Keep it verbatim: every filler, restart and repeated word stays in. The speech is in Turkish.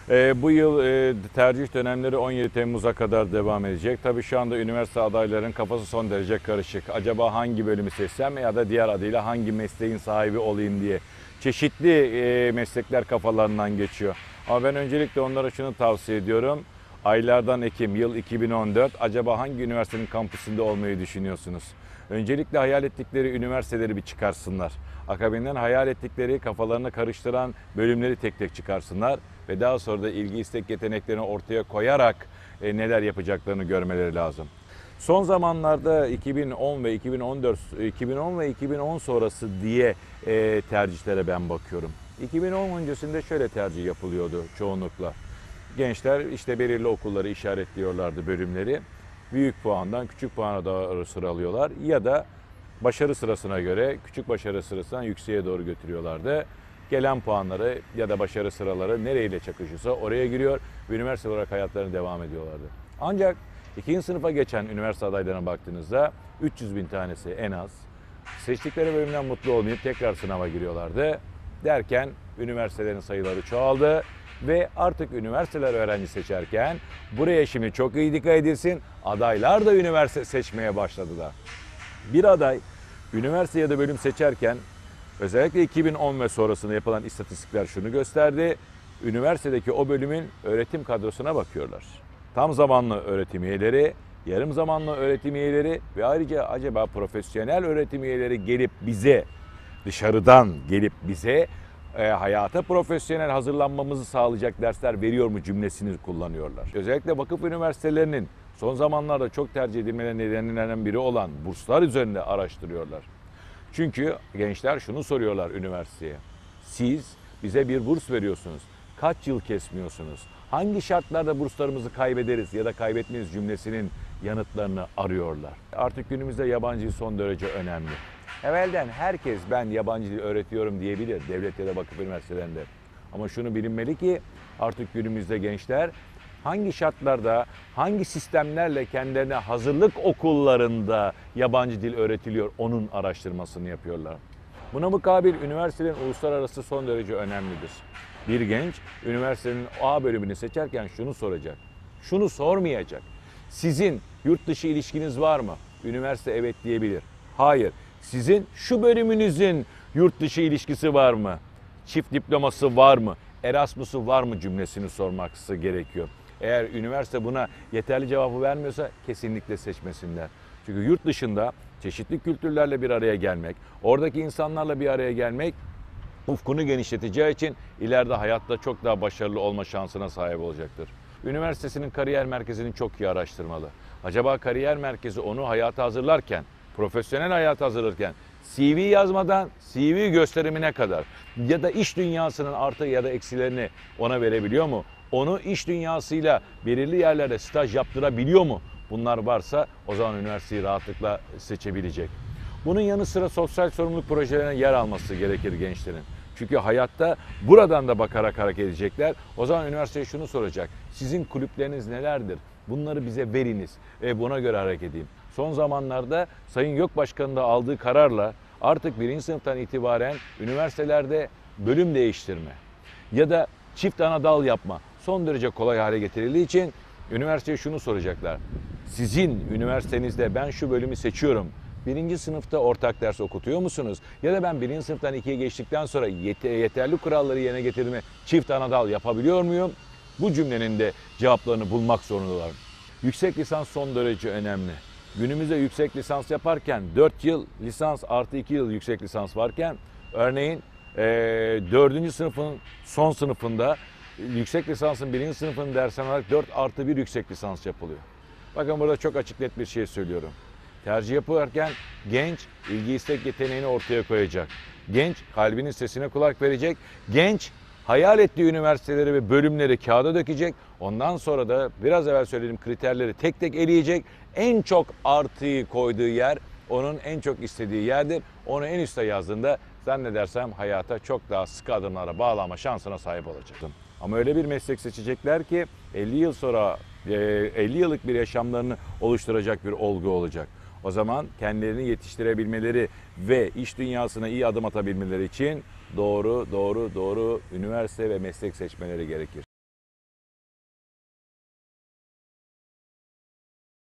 E, bu yıl e, tercih dönemleri on yedi Temmuz'a kadar devam edecek. Tabii şu anda üniversite adaylarının kafası son derece karışık. Acaba hangi bölümü seçsem ya da diğer adıyla hangi mesleğin sahibi olayım diye. Çeşitli e, meslekler kafalarından geçiyor. Ama ben öncelikle onlara şunu tavsiye ediyorum. Aylardan Ekim, yıl iki bin on dört. Acaba hangi üniversitenin kampüsünde olmayı düşünüyorsunuz? Öncelikle hayal ettikleri üniversiteleri bir çıkarsınlar. Akabinden hayal ettikleri, kafalarını karıştıran bölümleri tek tek çıkarsınlar. Ve daha sonra da ilgi, istek, yeteneklerini ortaya koyarak e, neler yapacaklarını görmeleri lazım. Son zamanlarda iki bin on ve iki bin on dört, iki bin on ve iki bin on sonrası diye e, tercihlere ben bakıyorum. iki bin on öncesinde şöyle tercih yapılıyordu çoğunlukla. Gençler işte belirli okulları işaretliyorlardı, bölümleri. Büyük puandan küçük puana doğru sıralıyorlar ya da başarı sırasına göre küçük başarı sırasından yükseğe doğru götürüyorlardı. Gelen puanları ya da başarı sıraları nereyle çakışırsa oraya giriyor ve üniversite olarak hayatlarına devam ediyorlardı. Ancak ikinci sınıfa geçen üniversite adaylarına baktığınızda üç yüz bin tanesi en az seçtikleri bölümden mutlu olmayıp tekrar sınava giriyorlardı. Derken üniversitelerin sayıları çoğaldı ve artık üniversiteler öğrenci seçerken buraya şimdi çok iyi dikkat edilsin, adaylar da üniversite seçmeye başladılar. Bir aday üniversite ya da bölüm seçerken özellikle iki bin on ve sonrasında yapılan istatistikler şunu gösterdi. Üniversitedeki o bölümün öğretim kadrosuna bakıyorlar. Tam zamanlı öğretim üyeleri, yarım zamanlı öğretim üyeleri ve ayrıca acaba profesyonel öğretim üyeleri gelip bize, dışarıdan gelip bize e, hayata profesyonel hazırlanmamızı sağlayacak dersler veriyor mu cümlesini kullanıyorlar. Özellikle vakıf üniversitelerinin son zamanlarda çok tercih edilmelerinin nedenlerinden biri olan burslar üzerinde araştırıyorlar. Çünkü gençler şunu soruyorlar üniversiteye. Siz bize bir burs veriyorsunuz. Kaç yıl kesmiyorsunuz? Hangi şartlarda burslarımızı kaybederiz ya da kaybetmeyiz cümlesinin yanıtlarını arıyorlar. Artık günümüzde yabancı dil son derece önemli. Evvelden herkes ben yabancı dil öğretiyorum diyebilir devlet ya da vakıf üniversitelerinde. Ama şunu bilinmeli ki artık günümüzde gençler hangi şartlarda, hangi sistemlerle kendilerine hazırlık okullarında yabancı dil öğretiliyor, onun araştırmasını yapıyorlar. Buna mukabil üniversitelerin uluslararası son derece önemlidir. Bir genç üniversitenin A bölümünü seçerken şunu soracak, şunu sormayacak. Sizin yurt dışı ilişkiniz var mı? Üniversite evet diyebilir. Hayır. Sizin şu bölümünüzün yurt dışı ilişkisi var mı? Çift diploması var mı? Erasmus'u var mı cümlesini sorması gerekiyor. Eğer üniversite buna yeterli cevabı vermiyorsa kesinlikle seçmesinler. Çünkü yurt dışında çeşitli kültürlerle bir araya gelmek, oradaki insanlarla bir araya gelmek ufkunu genişleteceği için ileride hayatta çok daha başarılı olma şansına sahip olacaktır. Üniversitesinin kariyer merkezini çok iyi araştırmalı. Acaba kariyer merkezi onu hayata hazırlarken, profesyonel hayata hazırlarken C V yazmadan C V gösterimine kadar ya da iş dünyasının artı ya da eksilerini ona verebiliyor mu? Onu iş dünyasıyla belirli yerlerde staj yaptırabiliyor mu? Bunlar varsa o zaman üniversiteyi rahatlıkla seçebilecek. Bunun yanı sıra sosyal sorumluluk projelerine yer alması gerekir gençlerin. Çünkü hayatta buradan da bakarak hareket edecekler. O zaman üniversiteye şunu soracak. Sizin kulüpleriniz nelerdir? Bunları bize veriniz ve buna göre hareket edeyim. Son zamanlarda Sayın YÖK Başkanı'nın da aldığı kararla artık birinci sınıftan itibaren üniversitelerde bölüm değiştirme ya da çift ana dal yapma son derece kolay hale getirildiği için üniversiteye şunu soracaklar. Sizin üniversitenizde ben şu bölümü seçiyorum. Birinci sınıfta ortak ders okutuyor musunuz? Ya da ben birinci sınıftan ikiye geçtikten sonra yeterli kuralları yerine getirme çift ana dal yapabiliyor muyum? Bu cümlenin de cevaplarını bulmak zorundalar. Yüksek lisans son derece önemli. Günümüzde yüksek lisans yaparken dört yıl lisans artı iki yıl yüksek lisans varken örneğin dördüncü sınıfın son sınıfında yüksek lisansın birinci sınıfının dersen olarak dört artı bir yüksek lisans yapılıyor. Bakın burada çok açık net bir şey söylüyorum. Tercih yaparken genç ilgi istek yeteneğini ortaya koyacak. Genç kalbinin sesine kulak verecek. Genç hayal ettiği üniversiteleri ve bölümleri kağıda dökecek. Ondan sonra da biraz evvel söylediğim kriterleri tek tek eleyecek. En çok artıyı koyduğu yer onun en çok istediği yerdir. Onu en üste yazdığında zannedersem hayata çok daha sıkı adımlara bağlama şansına sahip olacak. Ama öyle bir meslek seçecekler ki elli yıl sonra elli yıllık bir yaşamlarını oluşturacak bir olgu olacak. O zaman kendilerini yetiştirebilmeleri ve iş dünyasına iyi adım atabilmeleri için doğru, doğru, doğru üniversite ve meslek seçmeleri gerekir.